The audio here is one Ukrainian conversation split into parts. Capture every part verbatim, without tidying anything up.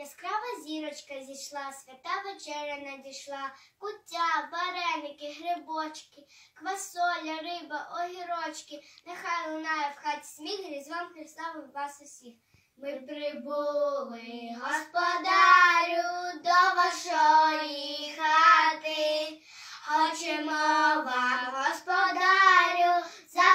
Яскрава зірочка зійшла, свята вечеря надійшла, куття, вареники, грибочки, квасоля, риба, огірочки. Нехай лунає в хаті сміх, різдвом Христовим вас усіх. Ми прибули, господарю, до вашої хати. Хочемо вам, господарю,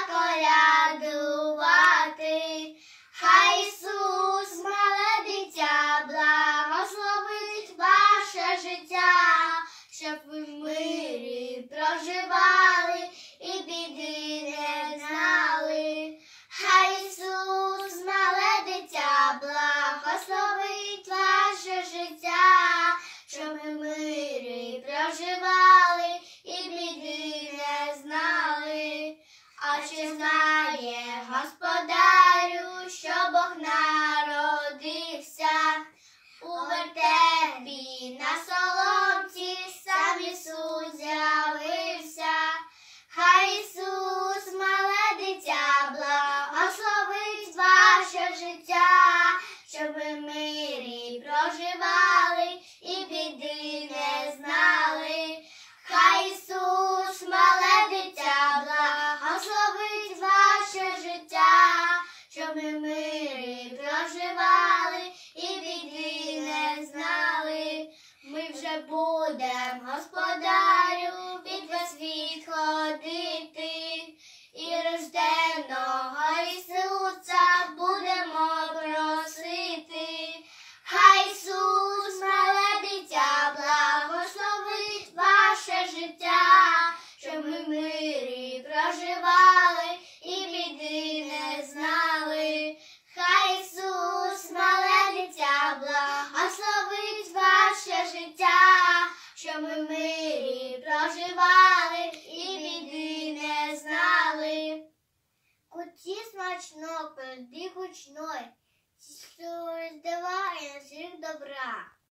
заколядувати. Хай Ісус, мале дитя, благословить ваше життя, щоб ви в мирі проживали і біди не знали. Хай Ісус, мале дитя, благословить ваше життя, щоб ви в мирі проживали і біди не знали. А чи знає господарю, що Бог народився у вертепі на соломці, сам Ісус з'явився. Хай Ісус, мале дитя, благословить ваше життя, щоб ви в мирі проживали і біди не знали. Хай Ісус, мале дитя, благословить ваше життя, щоб ви в мирі проживали і біди не знали. Ми вже будем, господарю, від вас відходити, і рожденого Ісуса будемо просити. Хай Ісус, мале дитя, благословить ваше життя, щоб ви в мирі проживали і біди не знали. Хай Ісус, мале дитя, благословить ваше життя, щоб ви в мирі проживали і біди не знали. Куті смачно, пиріг гучной, здавай на всіх добра.